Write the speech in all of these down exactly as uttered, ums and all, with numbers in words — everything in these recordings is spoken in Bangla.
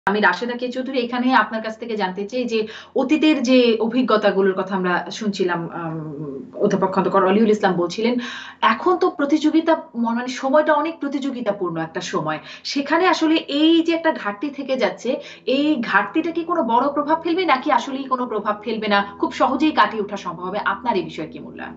আমি রাশেদা কে চৌধুরী এখানে আপনার কাছ থেকে জানতে চাই যে অতীতের যে অভিজ্ঞতাগুলোর কথা আমরা শুনছিলাম আম অধ্যাপক খন্দকার অলিউল ইসলাম বলছিলেন, এখন তো প্রতিযোগিতা ম মানে সময়টা অনেক প্রতিযোগিতাপূর্ণ একটা সময়। সেখানে আসলে এই যে একটা ঘাটতি থেকে যাচ্ছে, এই ঘাটতিটা কি কোনো বড় প্রভাব ফেলবে নাকি আসলেই কোনো প্রভাব ফেলবে না? খুব সহজেই কাটিয়ে ওঠা সম্ভব হবে? আপনার এই বিষয়ে কি মূল্যায়ন?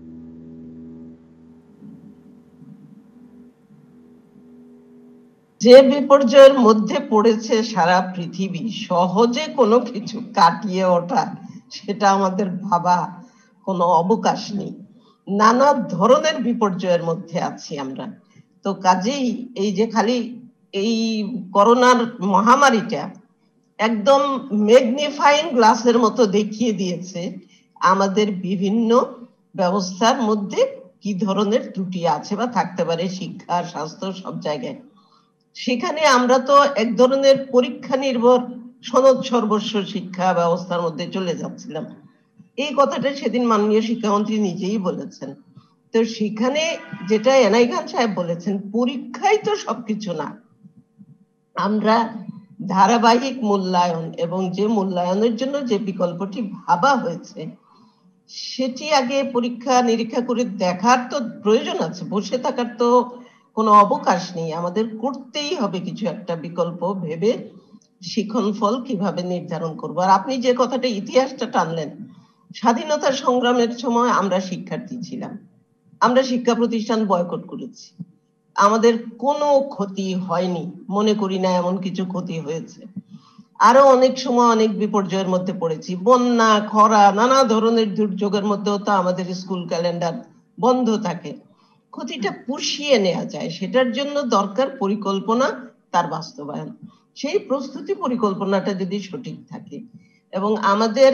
যে বিপর্যয়ের মধ্যে পড়েছে সারা পৃথিবী, সহজে কোনো কিছু কাটিয়ে ওঠা সেটা আমাদের ভাবা কোনো অবকাশ নেই। নানা ধরনের বিপর্যয়ের মধ্যে আছি আমরা। তো কাজেই এই যে খালি এই করোনার মহামারীটা একদম ম্যাগনিফাইং গ্লাসের মতো দেখিয়ে দিয়েছে আমাদের বিভিন্ন ব্যবস্থার মধ্যে কি ধরনের ত্রুটি আছে বা থাকতে পারে, শিক্ষা, স্বাস্থ্য, সব জায়গায়। সেখানে আমরা তো এক ধরনের পরীক্ষা নির্ভর সনদ সর্বস্ব শিক্ষা ব্যবস্থার মধ্যে চলে যাচ্ছিলাম। এই কথাটা সেদিন মাননীয় শিক্ষামন্ত্রী নিজেই বলেছেন। তো সেখানে যেটা এনায়েত খান সাহেব বলেছেন, পরীক্ষাই তো সবকিছু না। আমরা ধারাবাহিক মূল্যায়ন এবং যে মূল্যায়নের জন্য যে বিকল্পটি ভাবা হয়েছে সেটি আগে পরীক্ষা নিরীক্ষা করে দেখার তো প্রয়োজন আছে। বসে থাকার তো কোনো অবকাশ নেই, আমাদের করতেই হবে কিছু একটা বিকল্প ভেবে শিখন ফল কিভাবে নির্ধারণ করবো। আর আপনি যে কথাটা ইতিহাসটা টানলেন, স্বাধীনতা সংগ্রামের সময় আমরা শিক্ষার্থী ছিলাম, আমরা শিক্ষা প্রতিষ্ঠান বয়কট করেছি, আমাদের কোনো ক্ষতি হয়নি, মনে করি না এমন কিছু ক্ষতি হয়েছে। আরো অনেক সময় অনেক বিপর্যয়ের মধ্যে পড়েছি, বন্যা, খরা, নানা ধরনের দুর্যোগের মধ্যেও তো আমাদের স্কুল ক্যালেন্ডার বন্ধ থাকে। ক্ষতিটা পুষিয়ে নেওয়া যায়, সেটার জন্য দরকার পরিকল্পনা, তার বাস্তবায়ন। সেই প্রস্তুতি পরিকল্পনাটা যদি সঠিক থাকে, এবং আমাদের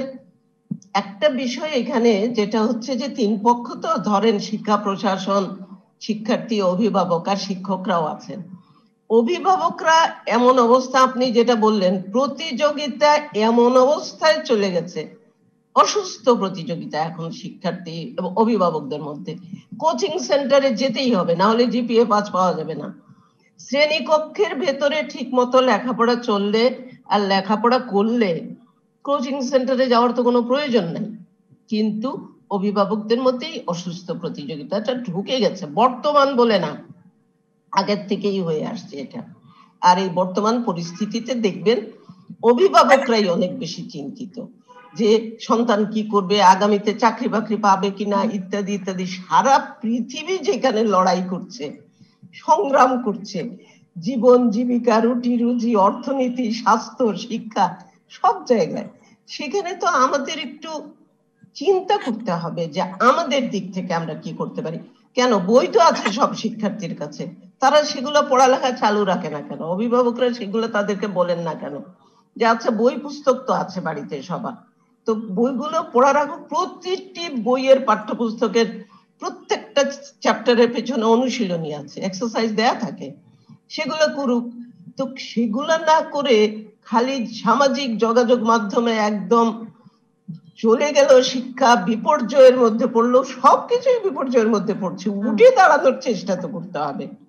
একটা বিষয় এখানে যেটা হচ্ছে যে তিন পক্ষ তো ধরেন শিক্ষা প্রশাসন, শিক্ষার্থী, অভিভাবক আর শিক্ষকরাও আছেন। অভিভাবকরা এমন অবস্থা, আপনি যেটা বললেন, প্রতিযোগিতা এমন অবস্থায় চলে গেছে, অসুস্থ প্রতিযোগিতা এখন শিক্ষার্থী এবং অভিভাবকদের মধ্যে। কোচিং সেন্টারে যেতেই হবে, না হলে জিপিএ পাস পাওয়া যাবে না। শ্রেণীকক্ষের ভেতরে ঠিক মতো লেখাপড়া চললে আর লেখাপড়া করলে কোচিং সেন্টারে যাওয়ার তো কোনো প্রয়োজন নাই। কিন্তু অভিভাবকদের মধ্যেই অসুস্থ প্রতিযোগিতাটা ঢুকে গেছে, বর্তমান বলে না, আগের থেকেই হয়ে আসছে এটা। আর এই বর্তমান পরিস্থিতিতে দেখবেন অভিভাবকরাই অনেক বেশি চিন্তিত যে সন্তান কি করবে, আগামীতে চাকরি বাকরি পাবে কিনা, ইত্যাদি ইত্যাদি। সারা পৃথিবী যেখানে লড়াই করছে, সংগ্রাম করছে, জীবন জীবিকা, রুটি রুজি, অর্থনীতি, স্বাস্থ্য, শিক্ষা, সব জায়গায়, সেখানে তো আমাদের একটু চিন্তা করতে হবে যে আমাদের দিক থেকে আমরা কি করতে পারি। কেন, বই তো আছে সব শিক্ষার্থীর কাছে, তারা সেগুলো পড়ালেখা চালু রাখে না কেন? অভিভাবকরা সেগুলো তাদেরকে বলেন না কেন যে আচ্ছা বই পুস্তক তো আছে বাড়িতে সবার, তো বইগুলো পড়া রাখো। প্রতিটি বইয়ের পাঠ্যপুস্তকের প্রত্যেকটা চ্যাপ্টারের পেছনে অনুশীলনী আছে, এক্সারসাইজ দেয়া থাকে, সেগুলো করুক। তো সেগুলো না করে খালি সামাজিক যোগাযোগ মাধ্যমে একদম চলে গেল, শিক্ষা বিপর্যয়ের মধ্যে পড়লো, সবকিছুই বিপর্যয়ের মধ্যে পড়ছে, উঠে দাঁড়ানোর চেষ্টা তো করতে হবে।